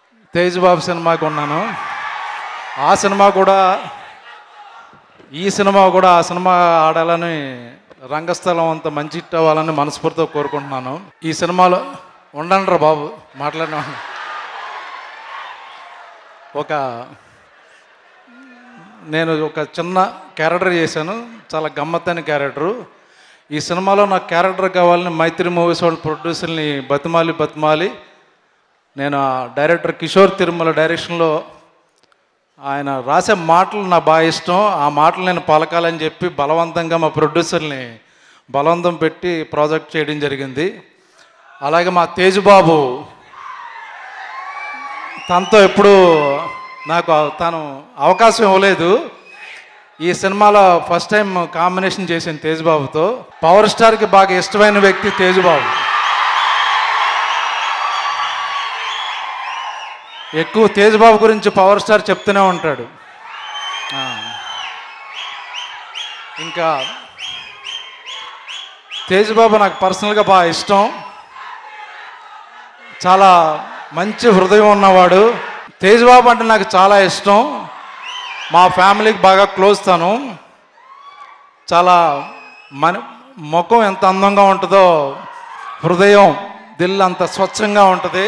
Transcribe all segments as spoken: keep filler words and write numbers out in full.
తేజ్ బాబు సినిమాకి ఉన్నాను. ఆ సినిమా కూడా ఈ సినిమా కూడా ఆ సినిమా ఆడాలని రంగస్థలం అంత మంచి హిట్ అవ్వాలని మనస్ఫూర్తితో కోరుకుంటున్నాను. ఈ సినిమాలో ఉండండి రా బాబు మాట్లాడిన ఒక నేను ఒక చిన్న క్యారెక్టర్ చేశాను, చాలా గమ్మత్తైన క్యారెక్టరు. ఈ సినిమాలో నాకు క్యారెక్టర్ కావాలని మైత్రి మూవీస్ వాళ్ళ ప్రొడ్యూసర్ని బతిమాలి బతిమాలి నేను డైరెక్టర్ కిషోర్ తిరుమల డైరెక్షన్లో ఆయన రాసే మాటలు నా బాగా ఇష్టం. ఆ మాటలు నేను పలకాలని చెప్పి బలవంతంగా మా ప్రొడ్యూసర్ని బలవంతం పెట్టి ప్రాజెక్ట్ చేయడం జరిగింది. అలాగే మా తేజ్ బాబు తనతో ఎప్పుడు నాకు తను అవకాశం ఇవ్వలేదు. ఈ సినిమాలో ఫస్ట్ టైం కాంబినేషన్ చేశాను తేజ్ బాబుతో. పవర్ స్టార్కి బాగా ఇష్టమైన వ్యక్తి తేజ్ బాబు. ఎక్కువ తేజ్ బాబు గురించి పవర్ స్టార్ చెప్తూనే ఉంటాడు. ఇంకా తేజ్ బాబు నాకు పర్సనల్గా బాగా ఇష్టం. చాలా మంచి హృదయం ఉన్నవాడు. తేజ్ బాబు అంటే నాకు చాలా ఇష్టం. మా ఫ్యామిలీకి బాగా క్లోజ్ తను. చాలా మన ముఖం ఎంత అందంగా ఉంటుందో హృదయం దిల్ అంత స్వచ్ఛంగా ఉంటుంది.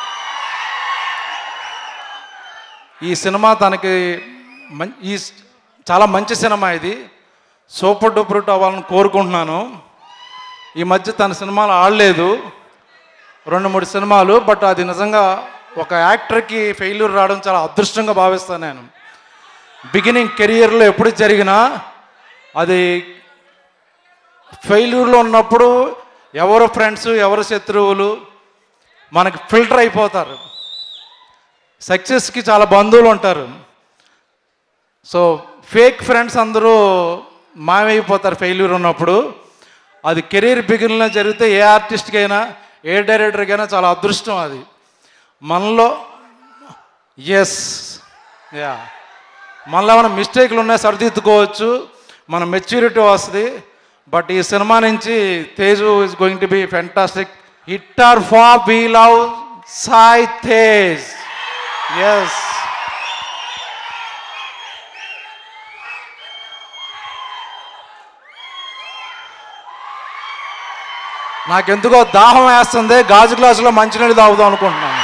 ఈ సినిమా తనకి మం ఈ చాలా మంచి సినిమా, ఇది సూపర్ డూపర్ హిట్ అవ్వాలని కోరుకుంటున్నాను. ఈ మధ్య తన సినిమాలు ఆడలేదు, రెండు మూడు సినిమాలు. బట్ అది నిజంగా ఒక యాక్టర్కి ఫెయిల్యూర్ రావడం చాలా అదృష్టంగా భావిస్తాను నేను. బిగినింగ్ కెరియర్లో ఎప్పుడు జరిగినా అది ఫెయిల్యూర్లో ఉన్నప్పుడు ఎవరు ఫ్రెండ్స్ ఎవరు శత్రువులు మనకి ఫిల్టర్ అయిపోతారు. సక్సెస్కి చాలా బంధువులు ఉంటారు. సో ఫేక్ ఫ్రెండ్స్ అందరూ మాయమైపోతారు ఫెయిల్యూర్ ఉన్నప్పుడు. అది కెరీర్ బిగిన్లో జరిగితే ఏ ఆర్టిస్ట్కైనా ఏ డైరెక్టర్కైనా చాలా అదృష్టం. అది మనలో ఎస్ యా మనలో ఏమైనా మిస్టేక్లు ఉన్నాయి సరిదిద్దుకోవచ్చు, మన మెచ్యూరిటీ వస్తుంది. బట్ ఈ సినిమా నుంచి Teju is going to be fantastic. Hit or far we love Sai Tej. Yes నాకెందుకో దాహం వేస్తుంది, గాజు గ్లాసులో మంచినీళ్ళు తాగుదాం అనుకుంటున్నాను.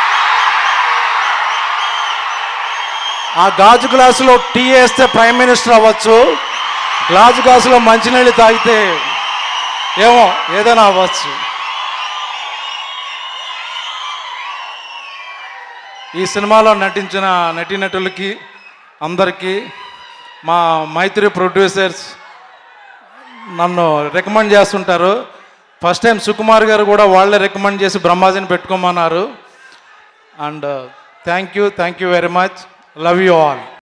ఆ గాజు గ్లాసులో టీ వేస్తే ప్రైమ్ మినిస్టర్ అవ్వచ్చు, గాజు గ్లాసులో మంచినీళ్ళు తాగితే ఏమో ఏదైనా అవ్వచ్చు. ఈ సినిమాలో నటించిన నటీనటులకి అందరికీ, మా మైత్రి ప్రొడ్యూసర్స్ నన్ను రికమెండ్ చేస్తుంటారు. ఫస్ట్ టైం సుకుమార్ గారు కూడా వాళ్ళే రికమెండ్ చేసి బ్రహ్మాజీని పెట్టుకోమన్నారు. And thank you thank you very much. Love you all.